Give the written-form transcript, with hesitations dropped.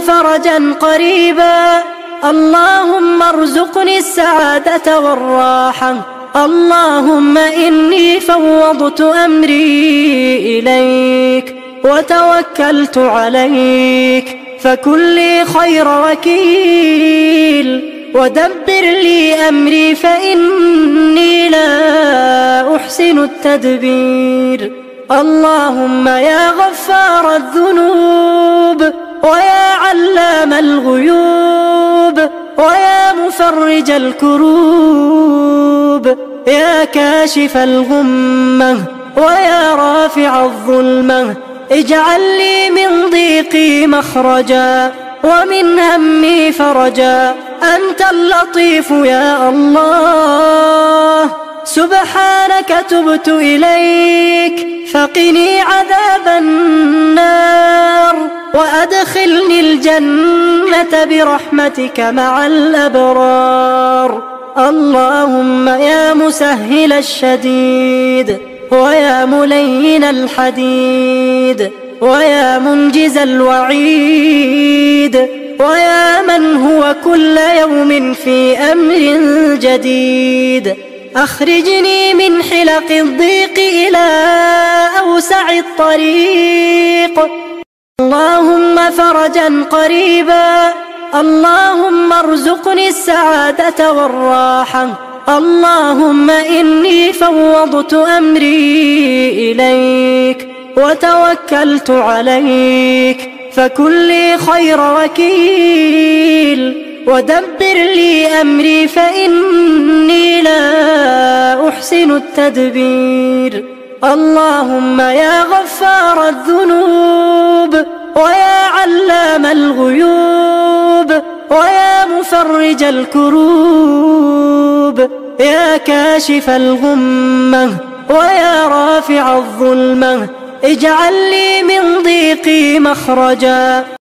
فرجا قريبا. اللهم ارزقني السعادة والراحة. اللهم إني فوضت أمري إليك وتوكلت عليك، فكن لي خير وكيل، ودبر لي أمري فإني لا أحسن التدبير. اللهم يا غفار الذنوب، ويا علام الغيوب، ويا مفرج الكروب، يا كاشف الغمة، ويا رافع الظلمة، اجعل لي من ضيقي مخرجا، ومن همي فرجا. أنت اللطيف يا الله، سبحانك تبت إليك، فقني عذاب النار، وأدخلني الجنة برحمتك مع الأبرار. اللهم يا مسهل الشديد، ويا ملين الحديد، ويا منجز الوعيد، ويا من هو كل يوم في أمر جديد، أخرجني من حلق الضيق إلى أوسع الطريق. اللهم فرجا قريبا. اللهم ارزقني السعادة والراحة. اللهم إني فوضت أمري إليك وتوكلت عليك، فكن لي خير وكيل، ودبر لي أمري فإني لا أحسن التدبير. اللهم يا غفار الذنوب، ويا علام الغيوب، ويا مفرج الكروب، يا كاشف الغمة، ويا رافع الظلمة، اجعل لي من ضيقي مخرجا.